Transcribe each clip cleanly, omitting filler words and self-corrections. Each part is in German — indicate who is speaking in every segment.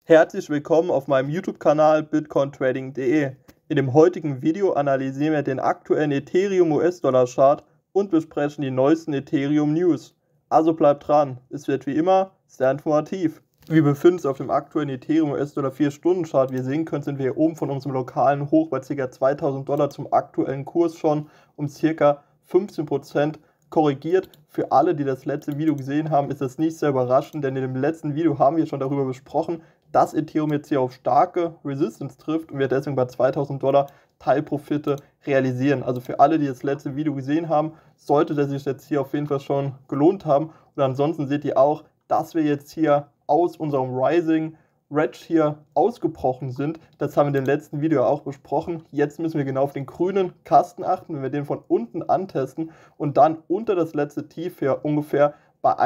Speaker 1: Herzlich willkommen auf meinem YouTube-Kanal bitcointrading.de. In dem heutigen Video analysieren wir den aktuellen Ethereum-US-Dollar-Chart und besprechen die neuesten Ethereum-News. Also bleibt dran, es wird wie immer sehr informativ. Wir befinden uns auf dem aktuellen Ethereum-US-Dollar 4-Stunden-Chart. Wie ihr sehen könnt, sind wir hier oben von unserem lokalen Hoch bei ca. $2000 zum aktuellen Kurs schon um ca. 15% korrigiert. Für alle, die das letzte Video gesehen haben, ist das nicht sehr überraschend, denn in dem letzten Video haben wir schon darüber besprochen, dass Ethereum jetzt hier auf starke Resistance trifft und wir deswegen bei $2000 Teilprofite realisieren. Also für alle, die das letzte Video gesehen haben, sollte das sich jetzt hier auf jeden Fall schon gelohnt haben. Und ansonsten seht ihr auch, dass wir jetzt hier aus unserem Rising Wedge hier ausgebrochen sind. Das haben wir in dem letzten Video auch besprochen. Jetzt müssen wir genau auf den grünen Kasten achten, wenn wir den von unten antesten und dann unter das letzte Tief hier ungefähr bei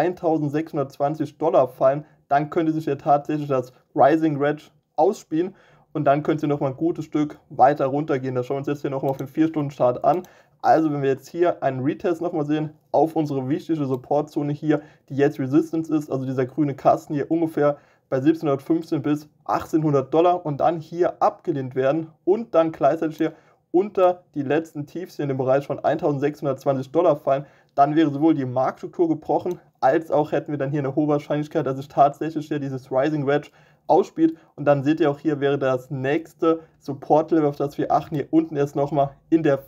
Speaker 1: $1620 fallen, dann könnte sich ja tatsächlich das Rising Wedge ausspielen und dann könnte es noch mal ein gutes Stück weiter runtergehen. Das schauen wir uns jetzt hier nochmal auf den 4-Stunden-Chart an. Also wenn wir jetzt hier einen Retest nochmal sehen auf unsere wichtige Supportzone hier, die jetzt Resistance ist, also dieser grüne Kasten hier ungefähr bei 1715 bis $1800 und dann hier abgelehnt werden und dann gleichzeitig hier unter die letzten Tiefs hier in dem Bereich von $1620 fallen, dann wäre sowohl die Marktstruktur gebrochen, als auch hätten wir dann hier eine hohe Wahrscheinlichkeit, dass sich tatsächlich hier dieses Rising Wedge ausspielt. Und dann seht ihr auch hier wäre das nächste Support-Level, auf das wir achten, hier unten erst nochmal in der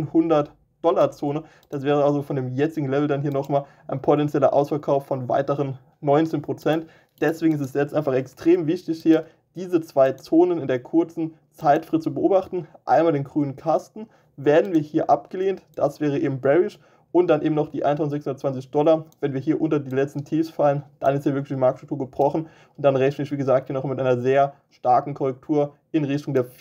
Speaker 1: $1400-Zone. Das wäre also von dem jetzigen Level dann hier nochmal ein potenzieller Ausverkauf von weiteren 19%. Deswegen ist es jetzt einfach extrem wichtig, hier diese zwei Zonen in der kurzen Zeitfrist zu beobachten. Einmal den grünen Kasten, werden wir hier abgelehnt, das wäre eben bearish. Und dann eben noch die $1620. Wenn wir hier unter die letzten Tiefs fallen, dann ist hier wirklich die Marktstruktur gebrochen. Und dann rechne ich, wie gesagt, hier noch mit einer sehr starken Korrektur in Richtung der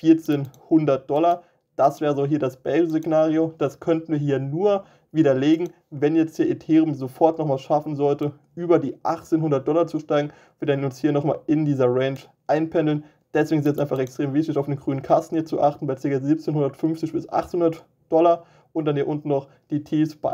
Speaker 1: $1400. Das wäre so hier das Bearish-Szenario. Das könnten wir hier nur widerlegen, wenn jetzt hier Ethereum sofort nochmal schaffen sollte, über die $1800 zu steigen. Wir dann uns hier nochmal in dieser Range einpendeln. Deswegen ist es jetzt einfach extrem wichtig, auf den grünen Kasten hier zu achten, bei ca. 1750 bis $800. Und dann hier unten noch die Tiefs bei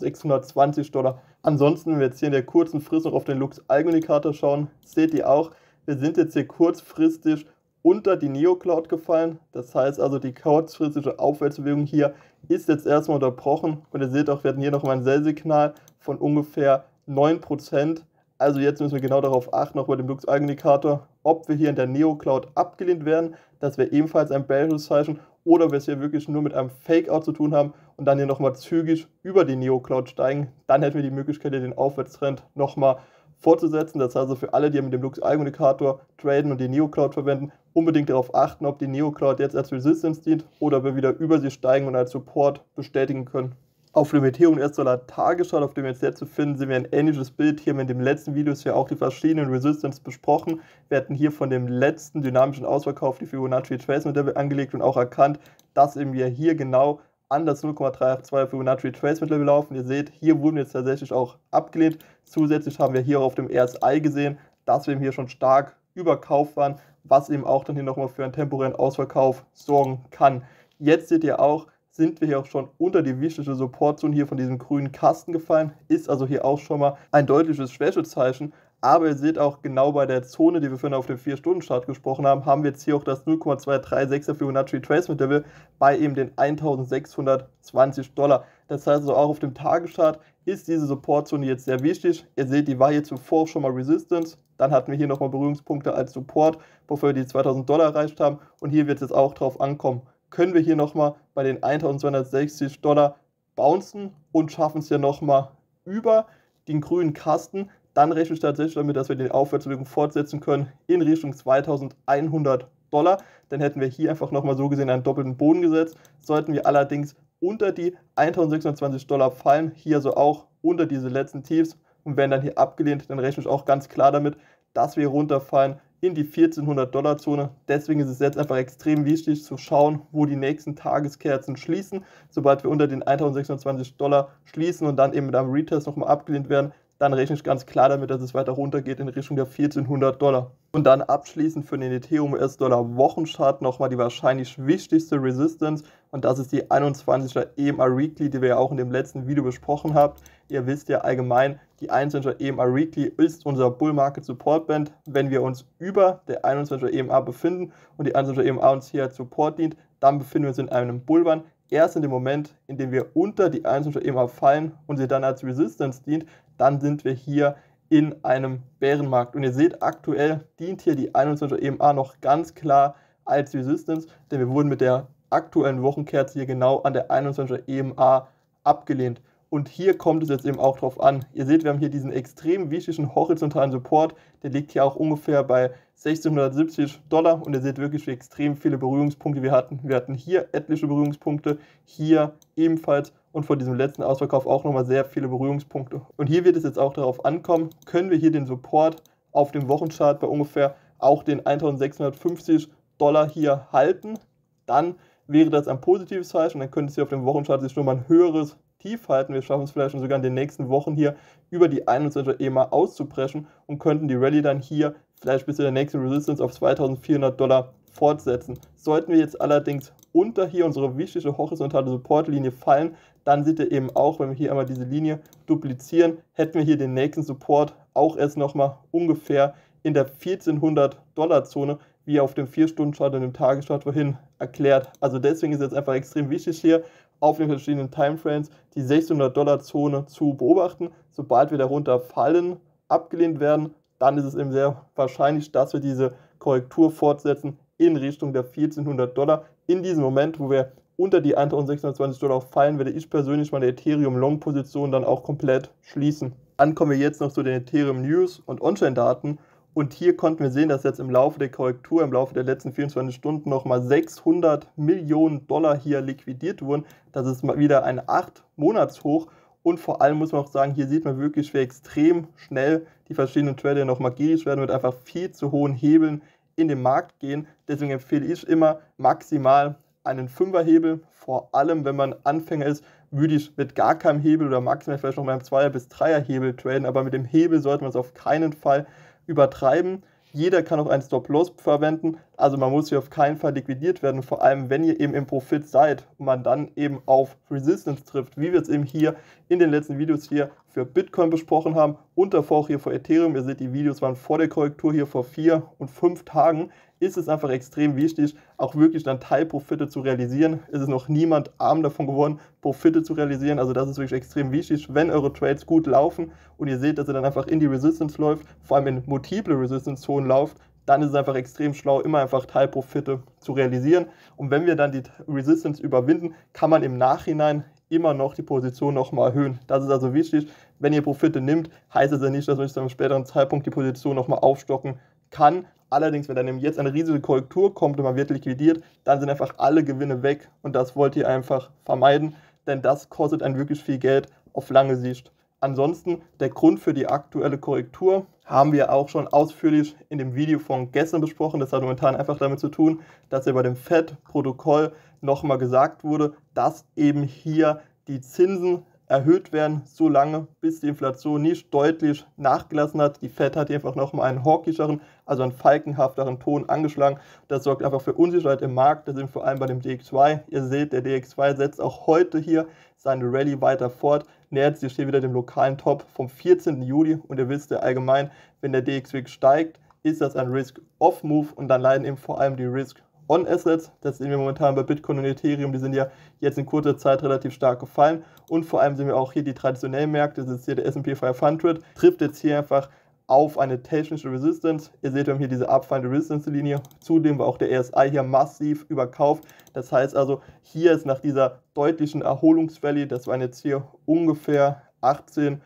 Speaker 1: $1620. Ansonsten, wenn wir jetzt hier in der kurzen Frist noch auf den Lux-Algo-Indikator schauen, seht ihr auch, wir sind jetzt hier kurzfristig unter die Neocloud gefallen. Das heißt also, die kurzfristige Aufwärtsbewegung hier ist jetzt erstmal unterbrochen. Und ihr seht auch, wir hatten hier nochmal ein Sell-Signal von ungefähr 9%. Also jetzt müssen wir genau darauf achten, auch bei dem Lux-Algo-Indikator, ob wir hier in der Neocloud abgelehnt werden. Das wäre ebenfalls ein Bearish-Zeichen. Oder wir es hier wirklich nur mit einem Fake-Out zu tun haben und dann hier nochmal zügig über die Neocloud steigen. Dann hätten wir die Möglichkeit, hier den Aufwärtstrend nochmal fortzusetzen. Das heißt also für alle, die mit dem Lux-Algo-Indikator traden und die Neocloud verwenden, unbedingt darauf achten, ob die Neocloud jetzt als Resistance dient oder ob wir wieder über sie steigen und als Support bestätigen können. Auf dem Ethereum US-Dollar Tageschart, auf dem wir jetzt zu finden, sehen wir ein ähnliches Bild. Hier haben wir in dem letzten Video ja auch die verschiedenen Resistance besprochen. Wir hatten hier von dem letzten dynamischen Ausverkauf die Fibonacci Retracement Level angelegt und auch erkannt, dass eben wir hier genau an das 0,382 Fibonacci Retracement Level laufen. Ihr seht, hier wurden wir jetzt tatsächlich auch abgelehnt. Zusätzlich haben wir hier auf dem RSI gesehen, dass wir eben hier schon stark überkauft waren, was eben auch dann hier nochmal für einen temporären Ausverkauf sorgen kann. Jetzt seht ihr auch, sind wir hier auch schon unter die wichtige Supportzone hier von diesem grünen Kasten gefallen. Ist also hier auch schon mal ein deutliches Schwächezeichen. Aber ihr seht auch genau bei der Zone, die wir vorhin auf dem 4-Stunden-Chart gesprochen haben, haben wir jetzt hier auch das 0,236er Fibonacci Retracement Level bei eben den $1620. Das heißt also auch auf dem Tageschart ist diese Supportzone jetzt sehr wichtig. Ihr seht, die war hier zuvor schon mal Resistance. Dann hatten wir hier nochmal Berührungspunkte als Support, bevor wir die $2000 erreicht haben. Und hier wird es jetzt auch drauf ankommen. Können wir hier nochmal bei den $1260 bouncen und schaffen es hier nochmal über den grünen Kasten, dann rechne ich tatsächlich damit, dass wir die Aufwärtsbewegung fortsetzen können in Richtung $2100. Dann hätten wir hier einfach nochmal so gesehen einen doppelten Boden gesetzt. Sollten wir allerdings unter die $1620 fallen, hier also auch unter diese letzten Tiefs und werden dann hier abgelehnt, dann rechne ich auch ganz klar damit, dass wir runterfallen in die $1400-Zone. Deswegen ist es jetzt einfach extrem wichtig zu schauen, wo die nächsten Tageskerzen schließen. Sobald wir unter den $1620 schließen und dann eben mit einem Retest nochmal abgelehnt werden, dann rechne ich ganz klar damit, dass es weiter runtergeht in Richtung der $1400. Und dann abschließend für den Ethereum US-Dollar Wochenchart nochmal die wahrscheinlich wichtigste Resistance und das ist die 21er EMA Weekly, die wir ja auch in dem letzten Video besprochen haben. Ihr wisst ja allgemein, Die 21er EMA Weekly ist unser Bull Market Support Band. Wenn wir uns über der 21er EMA befinden und die 21er EMA uns hier als Support dient, dann befinden wir uns in einem Bullrun. Erst in dem Moment, in dem wir unter die 21er EMA fallen und sie dann als Resistance dient, dann sind wir hier in einem Bärenmarkt. Und ihr seht, aktuell dient hier die 21er EMA noch ganz klar als Resistance, denn wir wurden mit der aktuellen Wochenkerze hier genau an der 21er EMA abgelehnt. Und hier kommt es jetzt eben auch drauf an. Ihr seht, wir haben hier diesen extrem wichtigen horizontalen Support. Der liegt hier auch ungefähr bei $1670 und ihr seht wirklich, wie extrem viele Berührungspunkte wir hatten. Wir hatten hier etliche Berührungspunkte, hier ebenfalls und vor diesem letzten Ausverkauf auch nochmal sehr viele Berührungspunkte. Und hier wird es jetzt auch darauf ankommen, können wir hier den Support auf dem Wochenchart bei ungefähr auch den $1650 hier halten, dann wäre das ein positives Zeichen, dann könnte es hier auf dem Wochenchart sich schon mal ein höheres Tief halten. Wir schaffen es vielleicht schon sogar in den nächsten Wochen hier über die 21er EMA auszubrechen und könnten die Rallye dann hier vielleicht bis zu der nächsten Resistance auf $2400 fortsetzen. Sollten wir jetzt allerdings unter hier unsere wichtige horizontale Supportlinie fallen, dann seht ihr eben auch, wenn wir hier einmal diese Linie duplizieren, hätten wir hier den nächsten Support auch erst nochmal ungefähr in der $1400-Zone, wie auf dem 4-Stunden-Chart und dem Tageschart vorhin erklärt. Also deswegen ist es jetzt einfach extrem wichtig hier auf den verschiedenen Timeframes die $1600-Zone zu beobachten. Sobald wir darunter fallen, abgelehnt werden, dann ist es eben sehr wahrscheinlich, dass wir diese Korrektur fortsetzen in Richtung der $1400. In diesem Moment, wo wir unter die $1620 fallen, werde ich persönlich meine Ethereum-Long-Position dann auch komplett schließen. Dann kommen wir jetzt noch zu den Ethereum News und On-Chain-Daten. Und hier konnten wir sehen, dass jetzt im Laufe der Korrektur, im Laufe der letzten 24 Stunden nochmal $600 Millionen hier liquidiert wurden. Das ist mal wieder ein 8-Monats-Hoch. Und vor allem muss man auch sagen, hier sieht man wirklich, wie extrem schnell die verschiedenen Trader nochmal gierig werden, mit einfach viel zu hohen Hebeln in den Markt gehen. Deswegen empfehle ich immer maximal einen 5er-Hebel. Vor allem, wenn man Anfänger ist, würde ich mit gar keinem Hebel oder maximal vielleicht noch mal einem 2er- bis 3er-Hebel traden. Aber mit dem Hebel sollte man es auf keinen Fall übertreiben. Jeder kann auch einen Stop-Loss verwenden, also man muss hier auf keinen Fall liquidiert werden, vor allem wenn ihr eben im Profit seid und man dann eben auf Resistance trifft, wie wir es eben hier in den letzten Videos hier für Bitcoin besprochen haben und davor auch hier für Ethereum. Ihr seht, die Videos waren vor der Korrektur hier vor 4 und 5 Tagen. Ist es einfach extrem wichtig, auch wirklich dann Teilprofite zu realisieren. Es ist noch niemand arm davon geworden, Profite zu realisieren. Also das ist wirklich extrem wichtig, wenn eure Trades gut laufen und ihr seht, dass ihr dann einfach in die Resistance läuft, vor allem in multiple Resistance-Zonen lauft, dann ist es einfach extrem schlau, immer einfach Teilprofite zu realisieren. Und wenn wir dann die Resistance überwinden, kann man im Nachhinein immer noch die Position nochmal erhöhen. Das ist also wichtig. Wenn ihr Profite nimmt, heißt es ja nicht, dass man zu einem späteren Zeitpunkt die Position nochmal aufstocken kann. Allerdings, wenn dann eben jetzt eine riesige Korrektur kommt und man wird liquidiert, dann sind einfach alle Gewinne weg und das wollt ihr einfach vermeiden, denn das kostet einen wirklich viel Geld auf lange Sicht. Ansonsten, der Grund für die aktuelle Korrektur haben wir auch schon ausführlich in dem Video von gestern besprochen. Das hat momentan einfach damit zu tun, dass ja bei dem FED-Protokoll nochmal gesagt wurde, dass eben hier die Zinsen erhöht werden, so lange, bis die Inflation nicht deutlich nachgelassen hat. Die Fed hat hier einfach nochmal einen hawkischeren, also einen falkenhafteren Ton angeschlagen. Das sorgt einfach für Unsicherheit im Markt, das sind vor allem bei dem DXY. Ihr seht, der DXY setzt auch heute hier seine Rallye weiter fort, nähert sich hier wieder dem lokalen Top vom 14. Juli und ihr wisst ja allgemein, wenn der DXY steigt, ist das ein Risk-Off-Move und dann leiden eben vor allem die Risk-On-Assets. Das sehen wir momentan bei Bitcoin und Ethereum, die sind ja jetzt in kurzer Zeit relativ stark gefallen und vor allem sehen wir auch hier die traditionellen Märkte, das ist hier der S&P 500, trifft jetzt hier einfach auf eine technische Resistance. Ihr seht, wir haben hier diese abfallende Resistance-Linie. Zudem war auch der RSI hier massiv überkauft. Das heißt also, hier ist nach dieser deutlichen Erholungsrallye, das waren jetzt hier ungefähr 18%,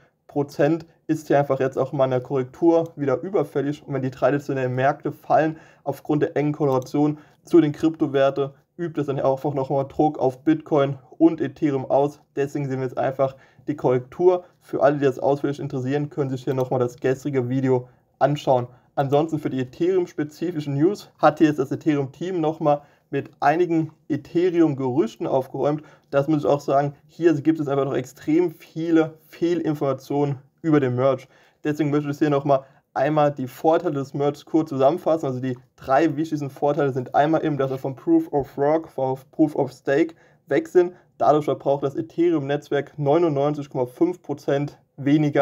Speaker 1: ist hier einfach jetzt auch mal eine Korrektur wieder überfällig. Und wenn die traditionellen Märkte fallen aufgrund der engen Korrelation zu den Kryptowerten, übt es dann auch nochmal Druck auf Bitcoin und Ethereum aus. Deswegen sehen wir jetzt einfach die Korrektur. Für alle, die das ausführlich interessieren, können sich hier nochmal das gestrige Video anschauen. Ansonsten für die Ethereum-spezifischen News hat hier jetzt das Ethereum-Team nochmal mit einigen Ethereum-Gerüchten aufgeräumt. Das muss ich auch sagen, hier gibt es einfach noch extrem viele Fehlinformationen über den Merge. Deswegen möchte ich hier nochmal einmal die Vorteile des Merges kurz zusammenfassen. Also die 3 wichtigsten Vorteile sind einmal eben, dass wir von Proof of Work auf Proof of Stake weg sind. Dadurch verbraucht das Ethereum-Netzwerk 99,5% weniger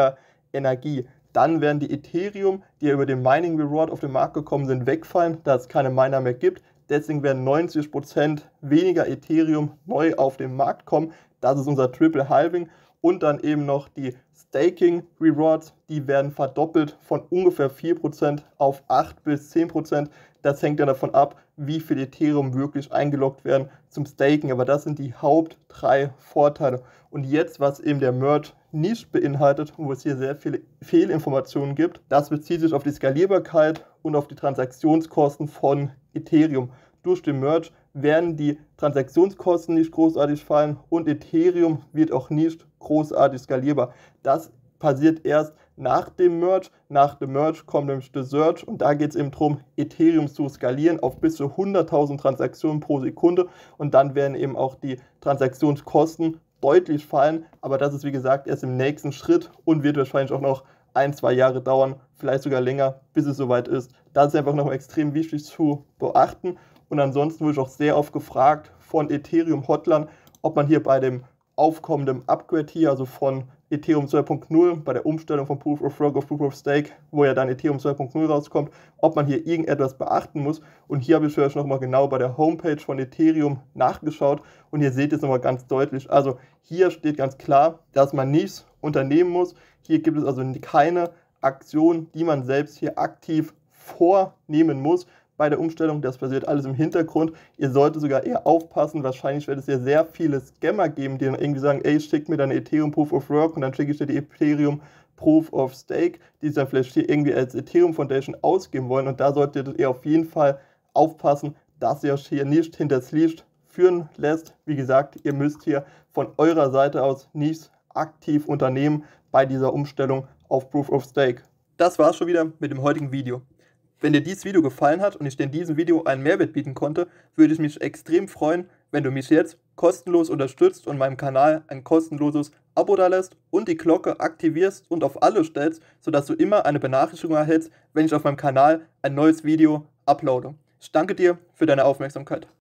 Speaker 1: Energie. Dann werden die Ethereum, die ja über den Mining Reward auf den Markt gekommen sind, wegfallen, da es keine Miner mehr gibt. Deswegen werden 90% weniger Ethereum neu auf den Markt kommen. Das ist unser Triple Halving. Und dann eben noch die Staking Rewards, die werden verdoppelt von ungefähr 4% auf 8 bis 10%. Das hängt ja davon ab, wie viel Ethereum wirklich eingeloggt werden zum Staken. Aber das sind die Haupt 3 Vorteile. Und jetzt, was eben der Merge nicht beinhaltet, wo es hier sehr viele Fehlinformationen gibt, das bezieht sich auf die Skalierbarkeit und auf die Transaktionskosten von Ethereum. Durch den Merge werden die Transaktionskosten nicht großartig fallen und Ethereum wird auch nicht großartig skalierbar. Das passiert erst nach dem Merge. Nach dem Merge kommt nämlich der Surge und da geht es eben darum, Ethereum zu skalieren auf bis zu 100.000 Transaktionen pro Sekunde und dann werden eben auch die Transaktionskosten deutlich fallen, aber das ist wie gesagt erst im nächsten Schritt und wird wahrscheinlich auch noch 1-2 Jahre dauern, vielleicht sogar länger, bis es soweit ist. Das ist einfach noch extrem wichtig zu beachten. Und ansonsten wurde ich auch sehr oft gefragt von Ethereum Hotline, ob man hier bei dem aufkommenden Upgrade hier, also von Ethereum 2.0, bei der Umstellung von Proof of Work auf Proof of Stake, wo ja dann Ethereum 2.0 rauskommt, ob man hier irgendetwas beachten muss. Und hier habe ich euch nochmal genau bei der Homepage von Ethereum nachgeschaut und ihr seht es nochmal ganz deutlich. Also hier steht ganz klar, dass man nichts unternehmen muss. Hier gibt es also keine Aktion, die man selbst hier aktiv vornehmen muss. Bei der Umstellung, das passiert alles im Hintergrund. Ihr solltet sogar eher aufpassen, wahrscheinlich wird es hier sehr viele Scammer geben, die dann irgendwie sagen, ey, schick mir deine Ethereum Proof of Work und dann schicke ich dir die Ethereum Proof of Stake, die sie dann vielleicht hier irgendwie als Ethereum Foundation ausgeben wollen und da solltet ihr auf jeden Fall aufpassen, dass ihr euch hier nicht hinters Licht führen lässt. Wie gesagt, ihr müsst hier von eurer Seite aus nichts aktiv unternehmen bei dieser Umstellung auf Proof of Stake. Das war's schon wieder mit dem heutigen Video. Wenn dir dieses Video gefallen hat und ich dir in diesem Video einen Mehrwert bieten konnte, würde ich mich extrem freuen, wenn du mich jetzt kostenlos unterstützt und meinem Kanal ein kostenloses Abo dalässt und die Glocke aktivierst und auf alle stellst, sodass du immer eine Benachrichtigung erhältst, wenn ich auf meinem Kanal ein neues Video uploade. Ich danke dir für deine Aufmerksamkeit.